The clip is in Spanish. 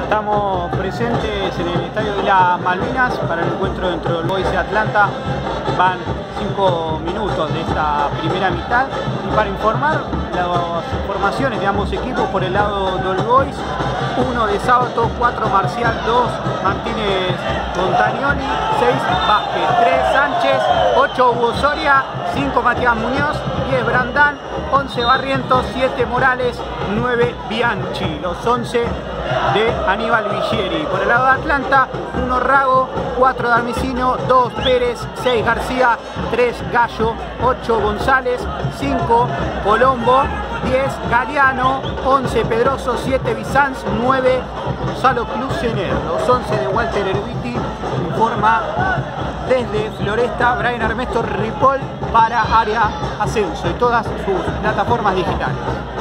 Estamos presentes en el Estadio de las Malvinas para el encuentro entre All Boys y Atlanta. Van 5 minutos de esta primera mitad y para informar las formaciones de ambos equipos: por el lado de All Boys, 1 de Sábato, 4 Marcial, 2 Martínez Montagnoni, 6 Vázquez, 3 Sánchez, 8 Hugo Soria, 5 Matías Muñoz, 10 Brandán, 11 Barrientos, 7 Morales, 9 Bianchi, los 11 de Aníbal Vigieri. Por el lado de Atlanta, 1 Rago, 4 Darmicino, 2 Pérez, 6 García, 3 Gallo, 8 González, 5 Colombo, 10 Galeano, 11 Pedroso, 7 Bizanz, 9 Gonzalo Clusener. Los 11 de Walter Erviti informa desde Floresta Brian Ernesto Ripoll para Área Ascenso y todas sus plataformas digitales.